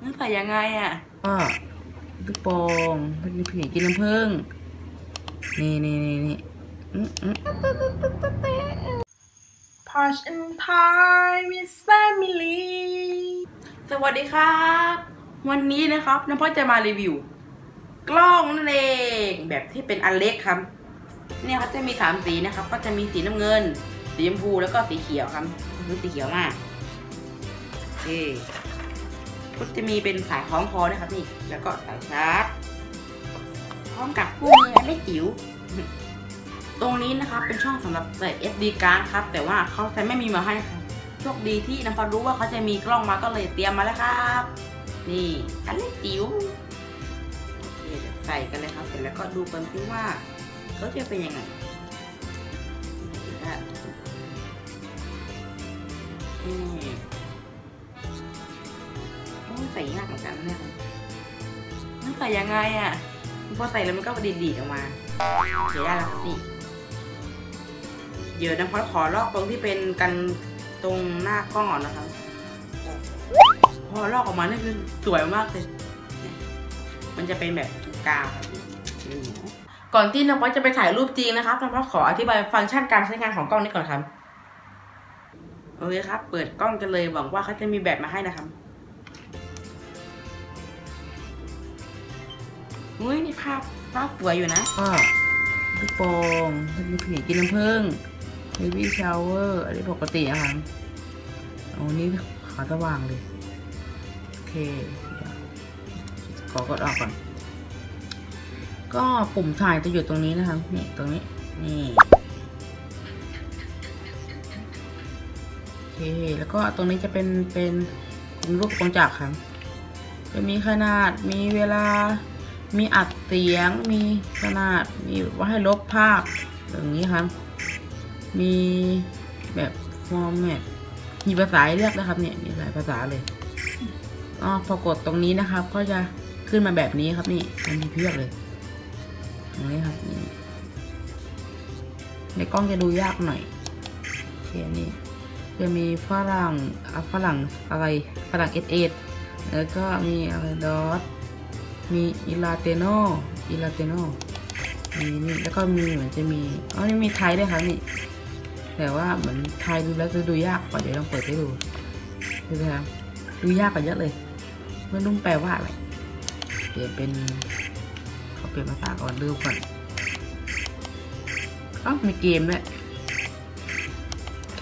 นั่นใส่ยังไงอ่ะลูกโป่งมันมีผีกินน้ำผึ้งนี่Punch and Pie with Family สวัสดีครับวันนี้นะครับน้ำพ่อจะมารีวิวกล้องนั่นเองแบบที่เป็นอันเล็กครับเนี่ยเขาจะมี3สีนะครับก็จะมีสีน้ำเงินสีชมพูแล้วก็สีเขียวครับสีเขียวมากโอเคก็จะมีเป็นสายคล้องคอนะครับนี่แล้วก็สายชาร์จพร้อมกับคู่มืออันเล็กจิ๋วตรงนี้นะครับเป็นช่องสำหรับใส่ SD card ครับแต่ว่าเขาจะไม่มีมาให้ครับโชคดีที่น้ำพอรู้ว่าเขาจะมีกล้องมาก็เลยเตรียมมาแล้วครับนี่อันเล็กจิ๋วใส่กันเลยครับเสร็จแล้วก็ดูกันซิว่าเขาจะเป็นยังไงใส่ยากเหมือนกันเนี่ยมันใส่ยังไงอ่ะพอใส่แล้วมันก็ดีดออกมาเดี๋ยวได้แล้วครับนี่เดี๋ยวน้ำพอขอลอกตรงที่เป็นกันตรงหน้ากล้องก่อนนะครับพอลอกออกมานี่คือสวยมากเลยมันจะเป็นแบบกาวก่อนที่น้องพอจะไปถ่ายรูปจริงนะครับน้องพอขออธิบายฟังก์ชันการใช้งานของกล้องนี้ก่อนครับโอเคครับเปิดกล้องกันเลยหวังว่าเขาจะมีแบบมาให้นะครับอุ้ยนี่ภาพสวยอยู่นะลูกโป่งมีผีกินน้ำผึ้งBaby Shower อันนี้ปกติอะครับเอานี้ขาสว่างเลยโอเคขอกดออกก่อนก็ปุ่มถ่ายจะอยู่ตรงนี้นะครับนี่ตรงนี้นี่โอเคแล้วก็ตรงนี้จะเป็นรูปกงจักรครับจะมีขนาดมีเวลามีอัดเสียงมีขนาดมีว่าให้ลบภาพอย่างนี้ครับมีแบบฟอร์แมตมีภาษาให้เลือกนะครับเนี่ยมีหลายภาษาเลยพอกดตรงนี้นะครับก็จะขึ้นมาแบบนี้ครับนี่มันมีเพียบเลยตรงนี้ครับนี่ในกล้องจะดูยากหน่อยโอเคนี่จะมีฝรั่งอะไรฝรั่งเอสแล้วก็มีอะไรดอทมีอิลาเตโนนี่แล้วก็มีเหมือนจะมีนี่มีไทยด้วยครับนี่แต่ว่าเหมือนไทยดูแล้วจะดูยากกว่าเดี๋ยวลองเปิดให้ดูครับดูยากกว่าเยอะเลยไม่รู้แปลว่าอะไรเปลี่ยนเป็นเขาเปลี่ยนภาษาก่อนดูก่อนมีเกมด้วยโอเค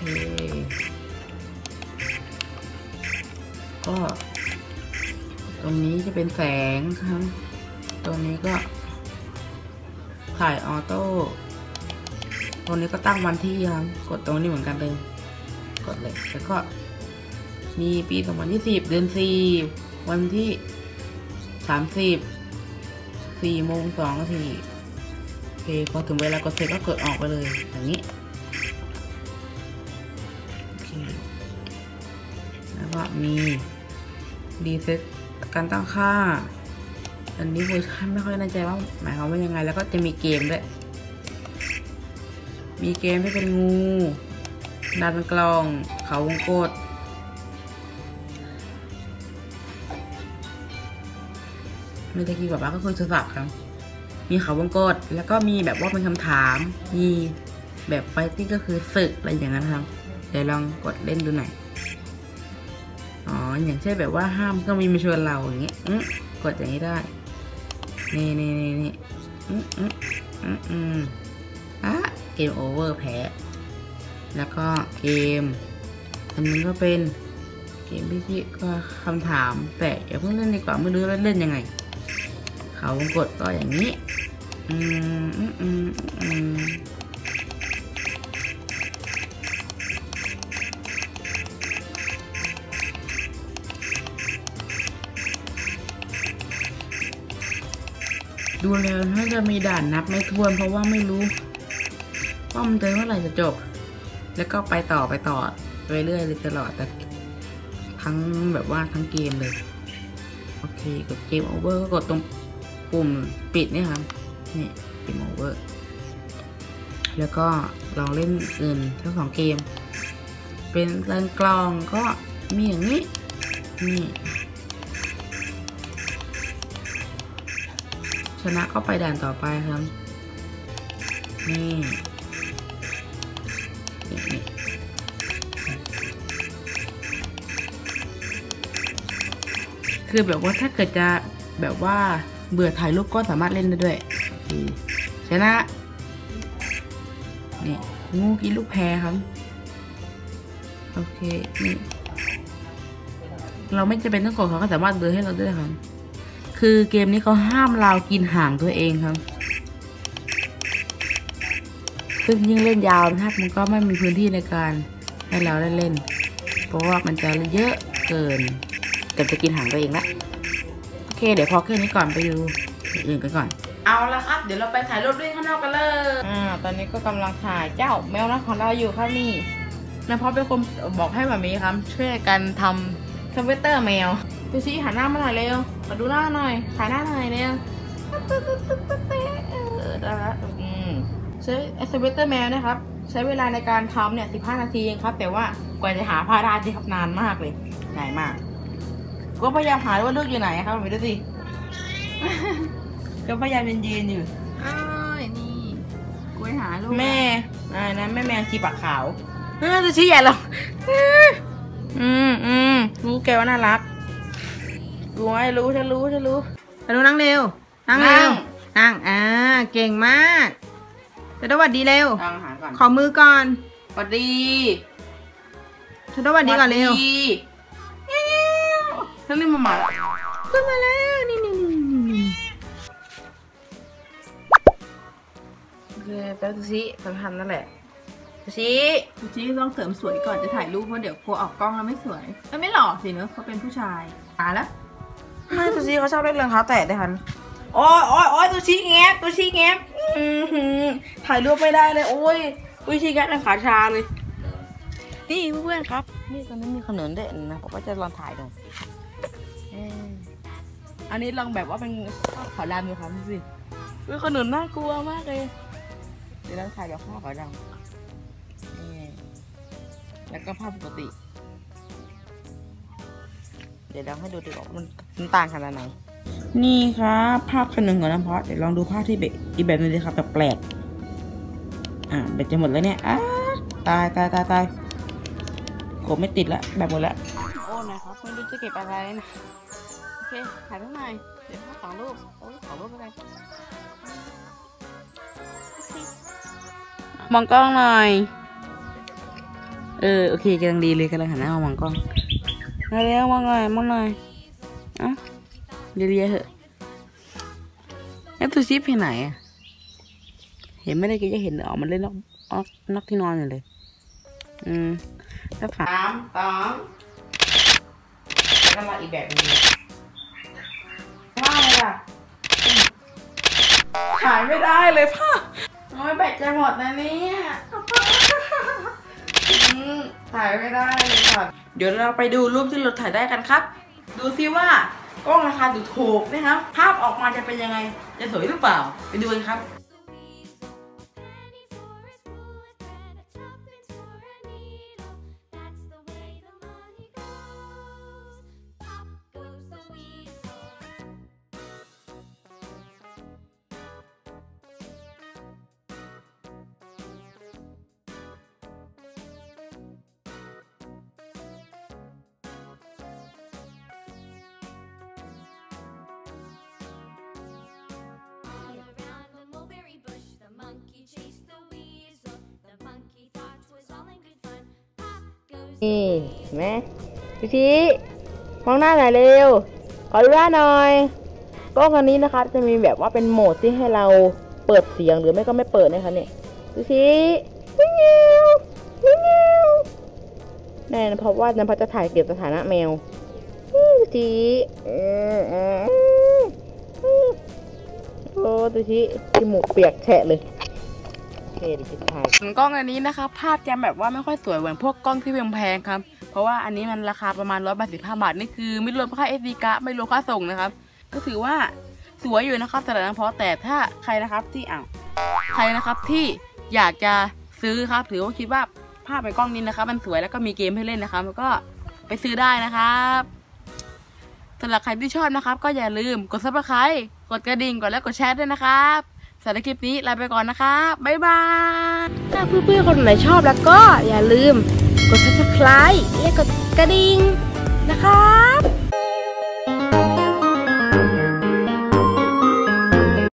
ก็ตรงนี้จะเป็นแสงครับตรงนี้ก็ถ่ายออโต้ตรงนี้ก็ตั้งวันที่ครับกดตรงนี้เหมือนกันเลยกดเลยแล้วก็มีปี2020เดือน4วันที่30 4 โมง 2 นาทีโอเคพอถึงเวลากดเสร็จก็กดออกไปเลยอย่างนี้โอเคแล้วก็มีรีเซ็ตการตั้งค่าอันนี้เวอร์ชันไม่ค่อยแน่ใจว่าหมายความว่ายังไงแล้วก็จะมีเกมด้วยมีเกมที่เป็นงูดันกลองเขาวงกตไม่ได้กี่แบบก็คือสับครับมีเขาวงกตแล้วก็มีแบบว่าเป็นคำถามมีแบบไฟติ้งก็คือศึกอะไรอย่างนั้นครับเดี๋ยวลองกดเล่นดูหน่อยอย่างเช่นแบบว่าห้ามก็มีมาชวนเราอย่างเงี้ยกดอย่างนี้ได้นี่เกมโอเวอร์แพ้แล้วก็เกมอันนี้ก็เป็นเกมที่ก็คำถามแต่อย่าเพิ่งเล่นดีกว่าไม่รู้เล่นยังไงเขาวงกตก็อย่างนี้ดูแล้วน่าจะมีด่านนับไม่ถ้วนเพราะว่าไม่รู้ว่ามันจะเมื่อไหร่จะจบแล้วก็ไปต่อไปเรื่อยเลยตลอดแต่ทั้งแบบว่าทั้งเกมเลยโอเคกดเกมโอเวอร์ก็กดตรงปุ่มปิดนี่ครับนี่เกมโอเวอร์แล้วก็ลองเล่นอื่นทั้ง2เกมเป็นเล่นกลองก็มีอย่างนี้นี่นะก็ไปด่านต่อไปครับนี่คือแบบว่าถ้าเกิดจะแบบว่าเบื่อถ่ายรูปก็สามารถเล่นได้ด้วยชนะนี่งูกินลูกแพรครับโอเคนี่เราไม่จำเป็นต้องกดเขาก็สามารถเดินให้เราด้วยครับคือเกมนี้เขาห้ามเรากินห่างตัวเองครับซึ่งยิ่งเล่นยาวนะครับมันก็ไม่มีพื้นที่ในการให้เราได้เล่นเพราะว่ามันจะเยอะเกินจะกินห่างตัวเองละโอเคเดี๋ยวพอแค่นี้ก่อนไปดูอื่นกันก่อนเอาละครับเดี๋ยวเราไปถ่ายรูปด้วยข้างนอกกันเลยตอนนี้ก็กำลังถ่ายเจ้าแมวน้อยของเราอยู่ครับนี่นะเพราะเป็นคนบอกให้แบบนี้ครับช่วยกันทำสเวตเตอร์แมวดูสิหันหน้ามาหน่อยเร็วมาดูหน้าหน่อยถ่ายหน้าหน่อยเร็วได้แล้วใช้สเวตเตอร์แมวนะครับใช้เวลาในการทำเนี่ย15 นาทีเองครับแต่ว่ากว่าจะหาผ้าได้ที่นานมากเลยเหนื่อยมากก็พยายามหาว่าลูกอยู่ไหนครับไปดูสิก็พยายามยืนอยู่นี่กูไปหาลูกแม่นะแม่แมวชีปากขาวจะชี้ใหญ่หรอรู้แกว่าน่ารักรู้ไหมรู้ฉันรู้ไปดูนั่งเร็วนั่งเก่งมากจะสวัสดีเร็วขอมือก่อนสวัสดีจะสวัสดีก่อนเร็วท่านนี่มาขึ้นมาแล้วนี่โอเคแป๊บซิสำคัญนั่นแหละซูชิต้องเสริมสวยก่อนจะถ่ายรูปเพราะเดี๋ยวกลัวออกกล้องแล้วไม่สวยไม่หล่อสิเนอะเขาเป็นผู้ชายแล้วไม่ซูชิเขาชอบเล่นเรื่องเท้าแตะด้วยคันโอ้ยซูชิแงบถ่ายรูปไม่ได้เลยโอ้ยซูชิแงบเป็นขาชาเลยนี่เพื่อนครับนี่ตอนนี้มีขนมเด่นนะผมก็จะลองถ่ายดูอันนี้ลองแบบว่าเป็นภาพขาวดำอยู่ครับสิขนมน่ากลัวมากเลยเดี๋ยวเราถ่ายแบบภาพขาวดำแล้วก็ภาพปกติเดี๋ยวเราให้ดูดีกว่ามันต่างขนาดไหนนี่ครับภาพขนมของน้ำพอดเดี๋ยวลองดูภาพที่อีกแบบนึงดีครับแบบแปลกเบ็ดจะหมดแล้วเนี่ยตายกบไม่ติดละแบบหมดละโอ้หน่อยครับไม่รู้จะเก็บอะไรนะโอเคถ่ายรูปหน่อยเดี๋ยวสองรูปก็ได้มองกล้องหน่อยโอเคกำลังดีเลยกำลังหันหน้ามองกล้องเร็วมองหน่อยเรียเหอะแล้วตัวชิปไปไหนเห็นไม่ได้ก็จะเห็นออกมันเล่นนอกที่นอนอยู่เลยแล้ว3 2แล้วก็มาอีกแบบนึงว่าอะไรล่ะถ่ายไม่ได้เลยพ่อแบตจะหมดนะเนี่ยถ่ายไม่ได้เลยค่ะเดี๋ยวเราไปดูรูปที่เราถ่ายได้กันครับดูซิว่ากล้องราคาถูกนะครับภาพออกมาจะเป็นยังไงจะสวยหรือเปล่าไปดูกันครับนี่เห็นไหมซูชิมองหน้าหน่อยเร็วขอดูหน้าหน่อยกล้องอันนี้นะคะจะมีแบบว่าเป็นโหมดที่ให้เราเปิดเสียงหรือไม่ก็ไม่เปิดนะคะเนี่ยซูชิวิ่งเงี้ยวแน่นะเพราะว่าน้ำพัชจะถ่ายเก็บสถานะแมวซูชิโอ้ซูชิจมูกเปียกแฉะเลยกล้องอันนี้นะคะภาพจะแบบว่าไม่ค่อยสวยเหมือนพวกกล้องที่แพงๆครับเพราะว่าอันนี้มันราคาประมาณ185 บาทนี่คือไม่รวมค่า SD การ์ดไม่รวมค่าส่งนะครับก็ถือว่าสวยอยู่นะครับสำหรับน้ำพอแต่ถ้าใครนะครับที่อยากจะซื้อครับถือว่าคิดว่าภาพในกล้องนี้นะครับมันสวยแล้วก็มีเกมให้เล่นนะครับแล้วก็ไปซื้อได้นะครับสำหรับใครที่ชอบนะครับก็อย่าลืมกด Subscribe กดกระดิ่งกดแล้วกดแชร์ด้วยนะครับสำหรับคลิปนี้ลาไปก่อนนะครับบ๊ายบายถ้าเพื่อนๆคนไหนชอบแล้วก็อย่าลืมกด Subscribe และกดกระดิ่งนะครับ